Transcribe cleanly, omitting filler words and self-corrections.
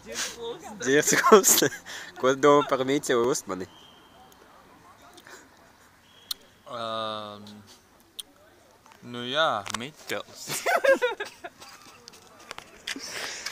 Dzirds klusē. Ko tu domā par Mīķeli Ustmani? Nu jā, Miķels.